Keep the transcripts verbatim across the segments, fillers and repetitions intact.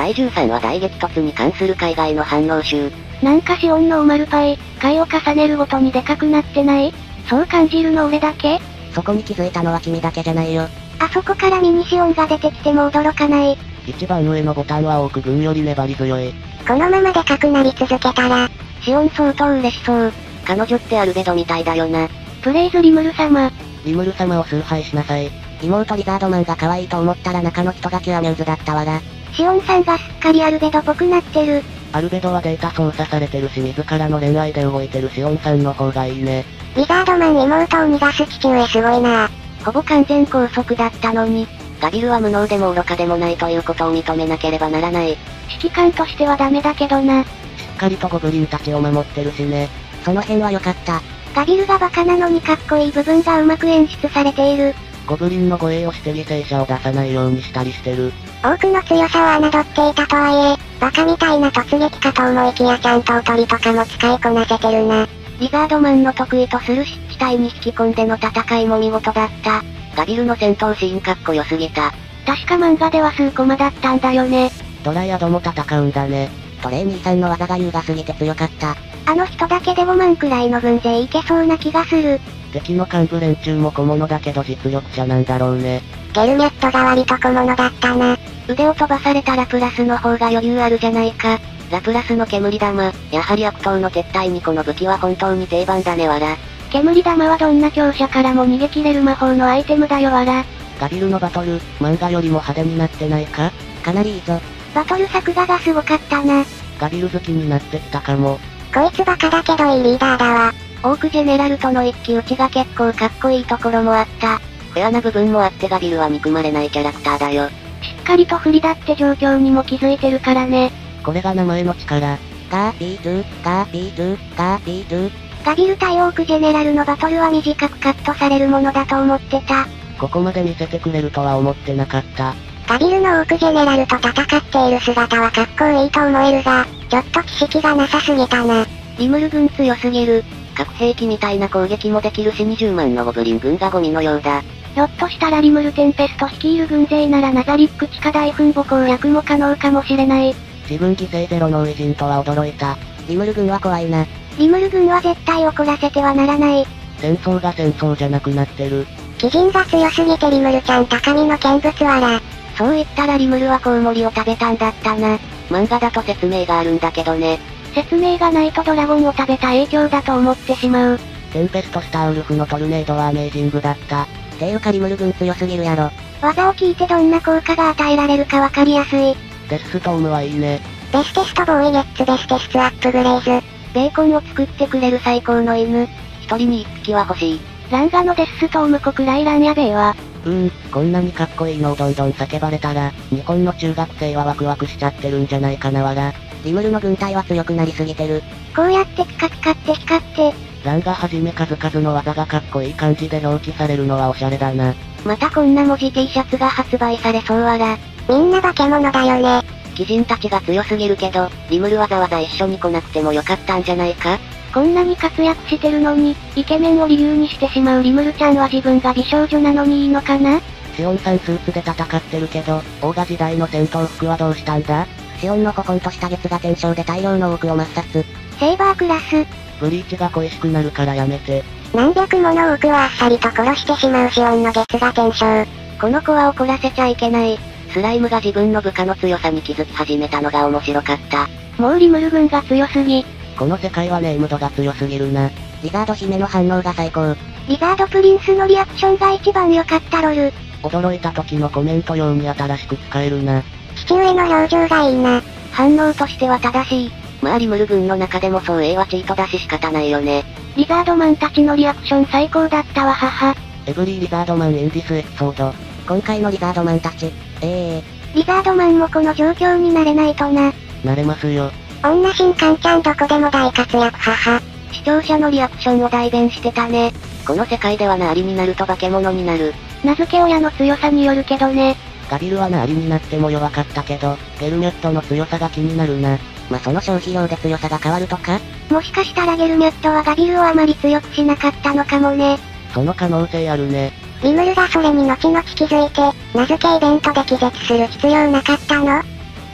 だいじゅうさんわ大激突に関する海外の反応集。 なんかシオンのオマルパイ、回を重ねるごとにでかくなってない？そう感じるの俺だけ？ そこに気づいたのは君だけじゃないよ。 あそこからミニシオンが出てきても驚かない。 一番上のボタンはオーク軍より粘り強い。 このままでかくなり続けたら、 シオン相当嬉しそう。彼女ってアルベドみたいだよな。 プレイズリムル様。 リムル様を崇拝しなさい。 妹リザードマンが可愛いと思ったら中の人がキュアミューズだったわら。 シオンさんがすっかりアルベドっぽくなってる。 アルベドはデータ操作されてるし自らの恋愛で動いてるシオンさんの方がいいね。 リザードマン妹を逃がす父上すごいな。 ほぼ完全拘束だったのに、ガビルは無能でも愚かでもないということを認めなければならない。 指揮官としてはダメだけどな。 しっかりとゴブリンたちを守ってるしね。 その辺は良かった。 ガビルがバカなのにかっこいい部分がうまく演出されている。 ゴブリンの護衛をして犠牲者を出さないようにしたりしてる。 多くの強さを侮っていたとはいえ、バカみたいな突撃かと思いきやちゃんとおとりとかも使いこなせてるな。 リザードマンの得意とする湿地帯に引き込んでの戦いも見事だった。ガビルの戦闘シーンかっこよすぎた。 確か漫画では数コマだったんだよね。 ドライアドも戦うんだね。 トレイ兄さんの技が優雅すぎて強かった。 あの人だけでごまんくらいの軍勢いけそうな気がする。 敵の幹部連中も小物だけど実力者なんだろうね。 ゲルミャットが割と小物だったな。 腕を飛ばされたラプラスの方が余裕あるじゃないか。ラプラスの煙玉、やはり悪党の撤退にこの武器は本当に定番だねわら。 煙玉はどんな強者からも逃げ切れる魔法のアイテムだよわら。 ガビルのバトル、漫画よりも派手になってないか？ かなりいいぞ。 バトル作画がすごかったな。 ガビル好きになってきたかも。 こいつバカだけどいいリーダーだわ。 オークジェネラルとの一騎打ちが結構かっこいいところもあった。フェアな部分もあってガビルは憎まれないキャラクターだよ。 しっかりと振りだって状況にも気づいてるからね。 これが名前の力。 ガーピードゥ、ガーピードゥ、ガーピードゥ。 ガビル対オークジェネラルのバトルは短くカットされるものだと思ってた。 ここまで見せてくれるとは思ってなかった。 ガビルのオークジェネラルと戦っている姿はかっこいいと思えるが、ちょっと知識がなさすぎたな。 リムル軍強すぎる。核兵器みたいな攻撃もできるしにじゅうまんのゴブリン軍がゴミのようだ。 ひょっとしたらリムルテンペスト率いる軍勢ならナザリック地下大墳墓攻略も可能かもしれない。 自分犠牲ゼロの偉人とは驚いた。 リムル軍は怖いな。 リムル軍は絶対怒らせてはならない。 戦争が戦争じゃなくなってる。 鬼人が強すぎてリムルちゃん高みの見物わら。 そう言ったらリムルはコウモリを食べたんだったな。漫画だと説明があるんだけどね。 説明がないとドラゴンを食べた影響だと思ってしまう。 テンペストスターウルフのトルネードはアメージングだった。 ていうかリムル軍強すぎるやろ。 技を聞いてどんな効果が与えられるかわかりやすい。 デスストームはいいね。 ベステストボーイゲッツベステストアップグレーズ。 ベーコンを作ってくれる最高の犬。一人に一匹は欲しい。 ランガのデスストーム国来ランやべえわ。 うーん、こんなにかっこいいのをどんどん叫ばれたら、日本の中学生はワクワクしちゃってるんじゃないかなわら。 リムルの軍隊は強くなりすぎてる。 こうやってピカピカって光って。 ランがはじめ数々の技がかっこいい感じで表記されるのはおしゃれだな。またこんな文字 T シャツが発売されそうわら。 みんな化け物だよね。 鬼人たちが強すぎるけど、リムルわざわざ一緒に来なくてもよかったんじゃないか？ こんなに活躍してるのに、イケメンを理由にしてしまうリムルちゃんは自分が美少女なのにいいのかな？ シオンさんスーツで戦ってるけど、オーガ時代の戦闘服はどうしたんだ？ シオンのココンとした月が天章で大量の多くを抹殺。 セイバークラス。 ブリーチが恋しくなるからやめて。 何百もの多くはあっさりと殺してしまうシオンの月が天章。 この子は怒らせちゃいけない。スライムが自分の部下の強さに気づき始めたのが面白かった。 もうリムル軍が強すぎ。 この世界はネームドが強すぎるな。 リザード姫の反応が最高。 リザードプリンスのリアクションが一番良かったロル。 驚いた時のコメント用に新しく使えるな。 父上の表情がいいな。 反応としては正しい。まあリムル軍の中でもそう A はチートだし仕方ないよね。 リザードマンたちのリアクション最高だったわ母。 エブリーリザードマンインディスエピソード。 今回のリザードマンたち、ええー。リザードマンもこの状況になれないとな。 なれますよ。 女新刊ちゃんどこでも大活躍母。 視聴者のリアクションを代弁してたね。この世界ではナーリになると化け物になる。 名付け親の強さによるけどね。 ガビルはナーリになっても弱かったけど、ゲルミュットの強さが気になるな。 まあ、その消費量で強さが変わるとか？ もしかしたらゲルミュットはガビルをあまり強くしなかったのかもね。 その可能性あるね。 リムルがそれに後々気づいて、名付けイベントで気絶する必要なかったの？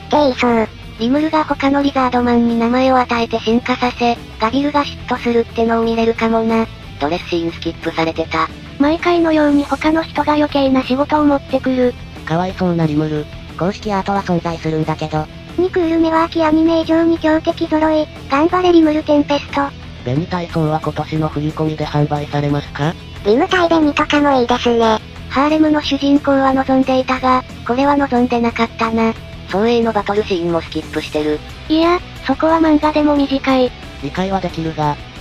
って言いそう。 リムルが他のリザードマンに名前を与えて進化させ、ガビルが嫉妬するってのを見れるかもな。ドレスシーンスキップされてた。 毎回のように他の人が余計な仕事を持ってくる。 かわいそうなリムル。公式アートは存在するんだけど。 にクール目は秋アニメ以上に強敵揃い。頑張れリムルテンペスト。 ベニ体操は今年の振り込みで販売されますか？ リム対ベニとかもいいですね。 ハーレムの主人公は望んでいたが、これは望んでなかったな。総鋭のバトルシーンもスキップしてる。 いや、そこは漫画でも短い。 理解はできるが、